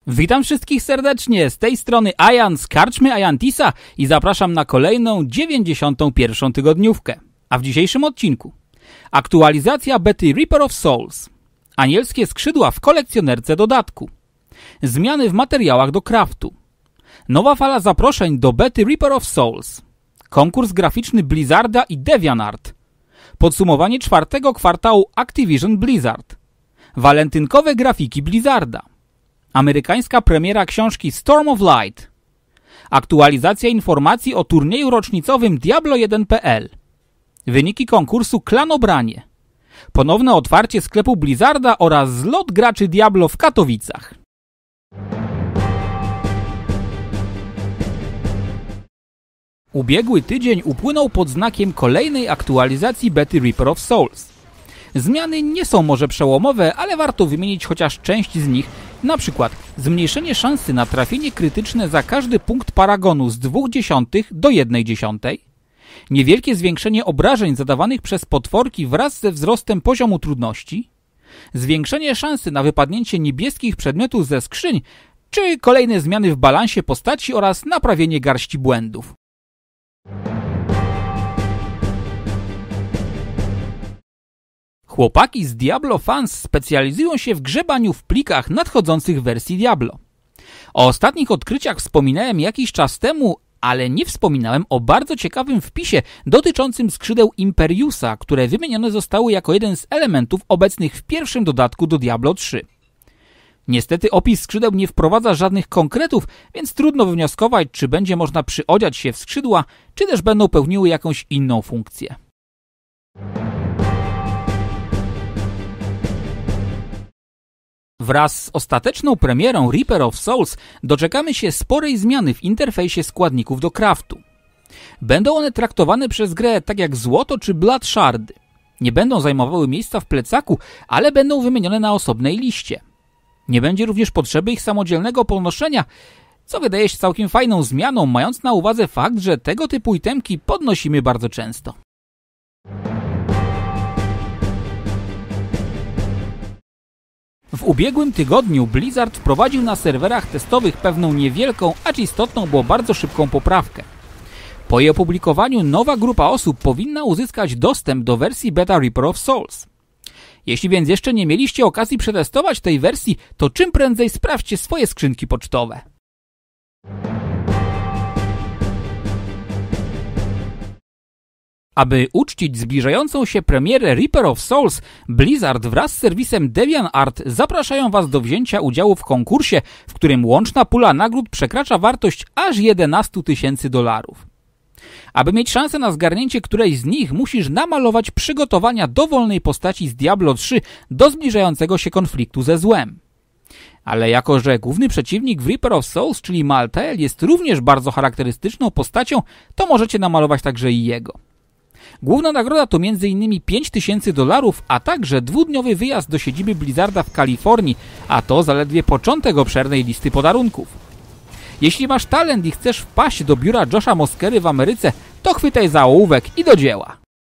Witam wszystkich serdecznie, z tej strony Ajan z karczmy Ajantisa i zapraszam na kolejną 91. tygodniówkę. A w dzisiejszym odcinku aktualizacja bety Reaper of Souls, anielskie skrzydła w kolekcjonerce dodatku, zmiany w materiałach do craftu, nowa fala zaproszeń do bety Reaper of Souls, konkurs graficzny Blizzarda i DeviantArt, podsumowanie czwartego kwartału Activision Blizzard, walentynkowe grafiki Blizzarda, amerykańska premiera książki Storm of Light, aktualizacja informacji o turnieju rocznicowym Diablo1.pl, wyniki konkursu Klanobranie, ponowne otwarcie sklepu Blizzarda oraz zlot graczy Diablo w Katowicach. Ubiegły tydzień upłynął pod znakiem kolejnej aktualizacji bety Reaper of Souls. Zmiany nie są może przełomowe, ale warto wymienić chociaż część z nich, na przykład zmniejszenie szansy na trafienie krytyczne za każdy punkt paragonu z 0,2 do 1/10, niewielkie zwiększenie obrażeń zadawanych przez potworki wraz ze wzrostem poziomu trudności, zwiększenie szansy na wypadnięcie niebieskich przedmiotów ze skrzyń, czy kolejne zmiany w balansie postaci oraz naprawienie garści błędów. Chłopaki z Diablo Fans specjalizują się w grzebaniu w plikach nadchodzących wersji Diablo. O ostatnich odkryciach wspominałem jakiś czas temu, ale nie wspominałem o bardzo ciekawym wpisie dotyczącym skrzydeł Imperiusa, które wymienione zostały jako jeden z elementów obecnych w pierwszym dodatku do Diablo 3. Niestety opis skrzydeł nie wprowadza żadnych konkretów, więc trudno wywnioskować, czy będzie można przyodziać się w skrzydła, czy też będą pełniły jakąś inną funkcję. Wraz z ostateczną premierą Reaper of Souls doczekamy się sporej zmiany w interfejsie składników do craftu. Będą one traktowane przez grę tak jak złoto czy blood shardy. Nie będą zajmowały miejsca w plecaku, ale będą wymienione na osobnej liście. Nie będzie również potrzeby ich samodzielnego ponoszenia, co wydaje się całkiem fajną zmianą, mając na uwadze fakt, że tego typu itemki podnosimy bardzo często. W ubiegłym tygodniu Blizzard wprowadził na serwerach testowych pewną niewielką, acz istotną, bo bardzo szybką poprawkę. Po jej opublikowaniu nowa grupa osób powinna uzyskać dostęp do wersji beta Reaper of Souls. Jeśli więc jeszcze nie mieliście okazji przetestować tej wersji, to czym prędzej sprawdźcie swoje skrzynki pocztowe. Aby uczcić zbliżającą się premierę Reaper of Souls, Blizzard wraz z serwisem DeviantArt zapraszają Was do wzięcia udziału w konkursie, w którym łączna pula nagród przekracza wartość aż $11,000. Aby mieć szansę na zgarnięcie którejś z nich, musisz namalować przygotowania dowolnej postaci z Diablo 3 do zbliżającego się konfliktu ze złem. Ale jako że główny przeciwnik w Reaper of Souls, czyli Malthael, jest również bardzo charakterystyczną postacią, to możecie namalować także i jego. Główna nagroda to m.in. $5,000, a także dwudniowy wyjazd do siedziby Blizzarda w Kalifornii, a to zaledwie początek obszernej listy podarunków. Jeśli masz talent i chcesz wpaść do biura Josha Moskery w Ameryce, to chwytaj za ołówek i do dzieła.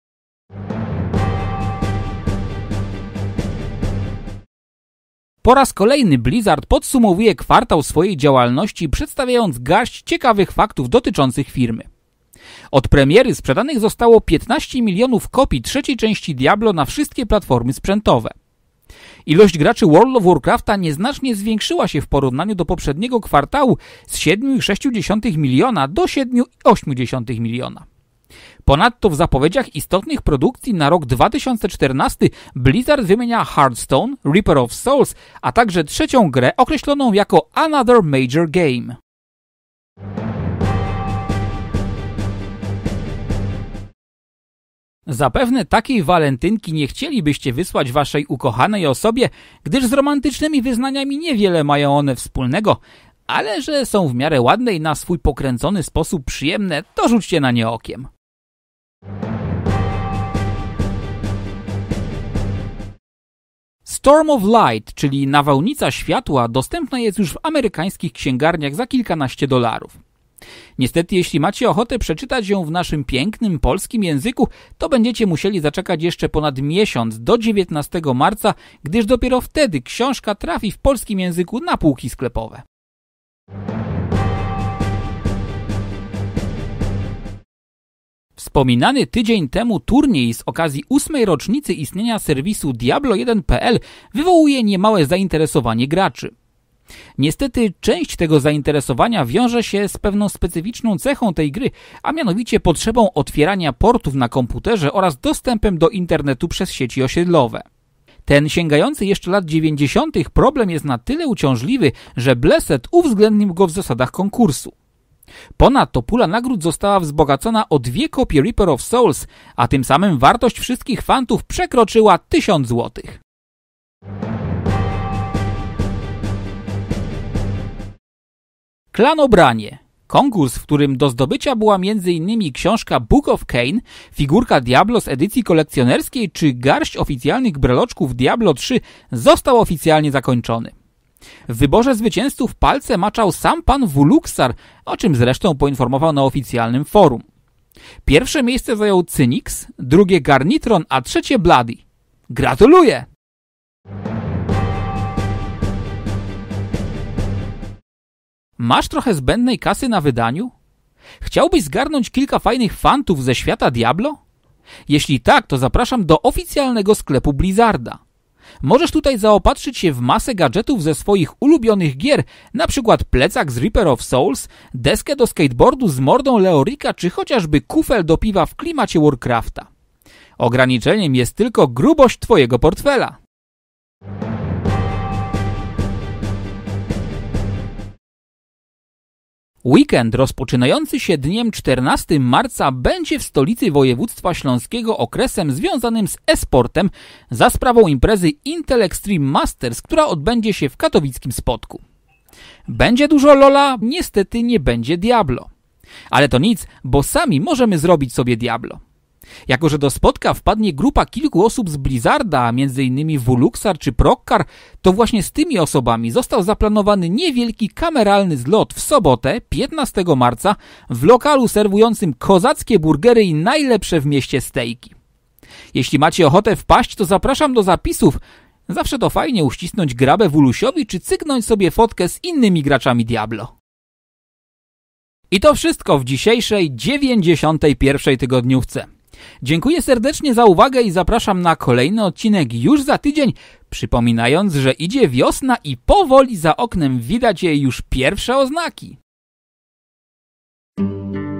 Po raz kolejny Blizzard podsumowuje kwartał swojej działalności, przedstawiając garść ciekawych faktów dotyczących firmy. Od premiery sprzedanych zostało 15 milionów kopii trzeciej części Diablo na wszystkie platformy sprzętowe. Ilość graczy World of Warcrafta nieznacznie zwiększyła się w porównaniu do poprzedniego kwartału z 7,6 miliona do 7,8 miliona. Ponadto w zapowiedziach istotnych produkcji na rok 2014 Blizzard wymienia Hearthstone, Reaper of Souls, a także trzecią grę określoną jako Another Major Game. Zapewne takiej walentynki nie chcielibyście wysłać waszej ukochanej osobie, gdyż z romantycznymi wyznaniami niewiele mają one wspólnego, ale że są w miarę ładne i na swój pokręcony sposób przyjemne, to rzućcie na nie okiem. Storm of Light, czyli nawałnica światła, dostępna jest już w amerykańskich księgarniach za kilkanaście $. Niestety, jeśli macie ochotę przeczytać ją w naszym pięknym polskim języku, to będziecie musieli zaczekać jeszcze ponad miesiąc, do 19 marca, gdyż dopiero wtedy książka trafi w polskim języku na półki sklepowe. Wspominany tydzień temu turniej z okazji 8. rocznicy istnienia serwisu Diablo1.pl wywołuje niemałe zainteresowanie graczy. Niestety część tego zainteresowania wiąże się z pewną specyficzną cechą tej gry, a mianowicie potrzebą otwierania portów na komputerze oraz dostępem do internetu przez sieci osiedlowe. Ten sięgający jeszcze lat 90. problem jest na tyle uciążliwy, że Blessed uwzględnił go w zasadach konkursu. Ponadto pula nagród została wzbogacona o 2 kopie Reaper of Souls, a tym samym wartość wszystkich fantów przekroczyła 1000 zł. Klanobranie. Konkurs, w którym do zdobycia była m.in. książka Book of Cain, figurka Diablo z edycji kolekcjonerskiej czy garść oficjalnych breloczków Diablo 3, został oficjalnie zakończony. W wyborze zwycięzców palce maczał sam pan Wuluxar, o czym zresztą poinformował na oficjalnym forum. Pierwsze miejsce zajął Cynix, drugie Garnitron, a trzecie Bloody. Gratuluję! Masz trochę zbędnej kasy na wydaniu? Chciałbyś zgarnąć kilka fajnych fantów ze świata Diablo? Jeśli tak, to zapraszam do oficjalnego sklepu Blizzarda. Możesz tutaj zaopatrzyć się w masę gadżetów ze swoich ulubionych gier, np. plecak z Reaper of Souls, deskę do skateboardu z mordą Leorika, czy chociażby kufel do piwa w klimacie Warcrafta. Ograniczeniem jest tylko grubość twojego portfela. Weekend rozpoczynający się dniem 14 marca będzie w stolicy województwa śląskiego okresem związanym z e-sportem za sprawą imprezy Intel Extreme Masters, która odbędzie się w katowickim Spodku. Będzie dużo LoLa, niestety nie będzie Diablo. Ale to nic, bo sami możemy zrobić sobie Diablo. Jako że do Spodka wpadnie grupa kilku osób z Blizzarda, m.in. Wuluxar czy Prokkar, to właśnie z tymi osobami został zaplanowany niewielki kameralny zlot w sobotę, 15 marca, w lokalu serwującym kozackie burgery i najlepsze w mieście stejki. Jeśli macie ochotę wpaść, to zapraszam do zapisów. Zawsze to fajnie uścisnąć grabę Wulusiowi czy cyknąć sobie fotkę z innymi graczami Diablo. I to wszystko w dzisiejszej 91. tygodniówce. Dziękuję serdecznie za uwagę i zapraszam na kolejny odcinek już za tydzień, przypominając, że idzie wiosna i powoli za oknem widać jej już pierwsze oznaki.